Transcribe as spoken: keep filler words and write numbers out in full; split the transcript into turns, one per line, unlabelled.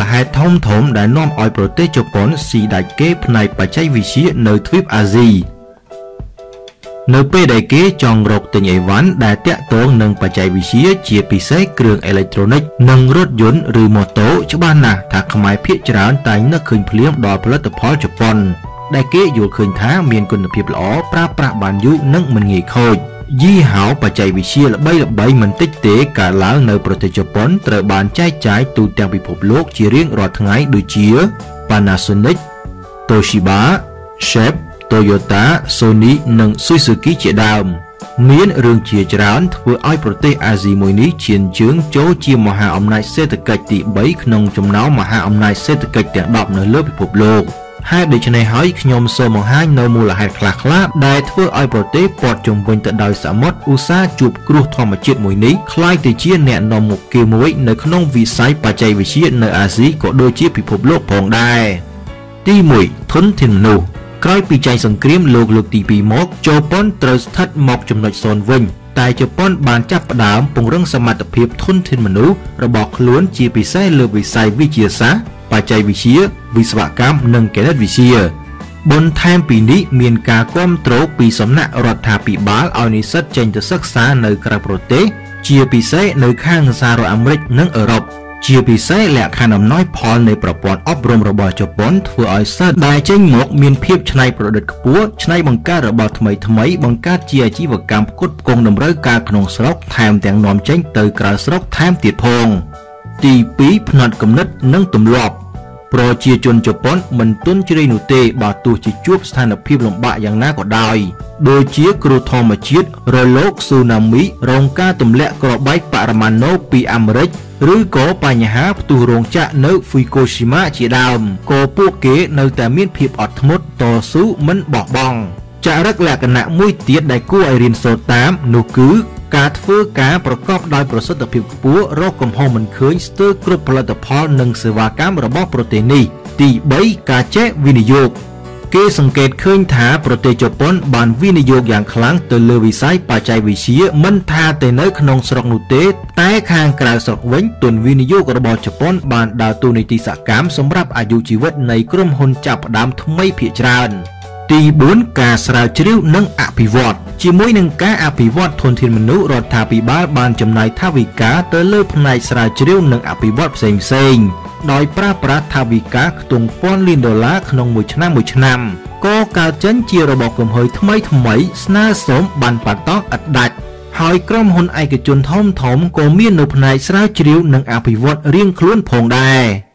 ហេតុធំធំដែលនាំឲ្យប្រទេសជប៉ុនស៊ីដាច់គេផ្នែកបច្ចេកវិទ្យានៅទ្វីបអាស៊ីនៅពេលដែលគេចង់រកទិញអីវ៉ាន់ដែលតាក់ទងនឹងបច្ចេកវិទ្យាជាពិសេសគ្រឿងអេឡិចត្រូនិកនិងរថយន្តឬម៉ូតូច្បាស់ណាស់ថាខ្មែរភាគច្រើនតែងនឹកឃើញភ្លាមដល់ផលិតផលជប៉ុនដែលគេយល់ឃើញថាមានគុណភាពល្អប្រើប្រាស់បានយូរនិងមិនងាយខូចយីហោបច្ចេកវិទ្យាល្បីៗមិនតិចទេកើតឡើងនៅប្រទេសជប៉ុនត្រូវបានចែកចាយទូទាំងពិភពលោកជារៀងរាល់ថ្ងៃដូចជា Panasonic, Toshiba, Sharp, Toyota, Sony និង Suzuki ជាដើមមានរឿងជាច្រើនធ្វើឲ្យប្រទេសអាស៊ីមួយនេះឈានជើងចូលជាមហាអំណាចសេដ្ឋកិច្ចទីបីក្នុងចំណោមមហាអំណាចសេដ្ឋកិច្ចទាំងដប់នៅលើពិភពលោកហេតុដូច្នេះហើយខ្ញុំសូមបង្ហាញនៅមូលហេតុខ្លះៗដែលធ្វើឲ្យប្រទេសព័ទ្ធជុំវិញទៅដោយសមុទ្រឧស្សាហ៍ជួបគ្រោះធម្មជាតិមួយនេះคล้ายទៅជាអ្នកនាំមុខគេមួយនៅក្នុងវិស័យបច្ចេកវិទ្យានៅអាស៊ីក៏ដូចជាពិភពលោកផងដែរទីមួយធនធានមនុស្សក្រោយពីចែកសង្គ្រាមលោកលើកទីពីរមកជប៉ុនត្រូវស្ថិតមកចំណុចសូន្យវិញតែជប៉ុនបានចាប់ផ្ដើមពង្រឹងសមត្ថភាពធនធានមនុស្សរបស់ខ្លួនជាពិសេសលើវិស័យវិទ្យាសាស្ត្របច្ចេកវិទ្យាវិស្វកម្មនិងគណិតវិទ្យាបន្ថែមពីនេះមានការគាំទ្រពីសំណាក់រដ្ឋាភិបាលឲ្យនិស្សិតចេញទៅសិក្សានៅក្រៅប្រទេសជាពិសេសនៅខាងសហរដ្ឋអាមេរិកនិងអឺរ៉ុបជាពិសេសលក្ខខណ្ឌអំណោយផលនៃប្រព័ន្ធអប់រំរបស់ជប៉ុនធ្វើឲ្យសិស្សដែលចេញមកមានភាពច្នៃប្រឌិតខ្ពស់ច្នៃបង្កើតរបស់ថ្មីថ្មីបង្កើតជាអាជីវកម្មផ្គត់ផ្គង់តម្រូវការក្នុងស្រុកថែមទាំងនាំចេញទៅក្រៅស្រុកថែមទៀតផងទីពីរផ្នត់គំនិតនិងទម្លាប់ប្រជាជនជប៉ុនមិនទន់ជ្រាយនោះទេបើទោះជាជួបស្ថានភាពលំបាកយ៉ាងណាក៏ដោយដូចជាគ្រោះធម្មជាតិរលកស៊ូណាមីរងការទម្លាក់គ្រាប់បែកបរមាណូពីអាមេរិកឬក៏បញ្ហាផ្ទុះរោងចក្រនៅ Fukushima ជាដើមក៏ពួកគេនៅតែមានភាពអត់ធ្មត់តស៊ូមិនបោះបង់ចរិតលក្ខណៈមួយទៀតដែលគួរឲ្យរៀនសូត្រតាមនោះគឺការធ្វើការប្រកបដោយប្រសិទ្ធភាពខ្ពស់រកកំហុសមិនឃើញស្ទើរគ្រប់ផលិតផលនិងសេវាកម្មរបស់ប្រទេសនេះទីបីការចេះវិនិយោគគេសង្កេតឃើញថាប្រទេសជប៉ុនបានវិនិយោគយ៉ាងខ្លាំងទៅលើវិស័យបច្ចេកវិទ្យាមិនថាតែនៅក្នុងស្រុកនោះទេតែខាងក្រៅស្រុកវិញទុនវិនិយោគរបស់ជប៉ុនបានដើរតួនាទីសកម្មសម្រាប់អាយុជីវិតនៃក្រុមហ៊ុនចាប់ផ្ដើមថ្មីភាគច្រើនទីបួនការស្រាវជ្រាវនិងអភិវឌ្ឍជាមួយនឹងការអភិវឌ្ឍធនធានមនុស្សរដ្ឋាភិបាលបានចំណាយថវិកាទៅលើផ្នែកស្រាវជ្រាវនិងអភិវឌ្ឍផ្សេងផ្សេងដោយប្រើប្រាស់ថវិកាខ្ទង់ពាន់លានដុល្លារក្នុងមួយឆ្នាំមួយឆ្នាំក៏កើតចេញជារបបគំហុយថ្មីថ្មីស្នើសុំបានបាត់តង់ឥតដាច់ហើយក្រុមហ៊ុនឯកជនធំធំក៏មាននៅផ្នែកស្រាវជ្រាវនិងអភិវឌ្ឍរៀងខ្លួនផងដែរ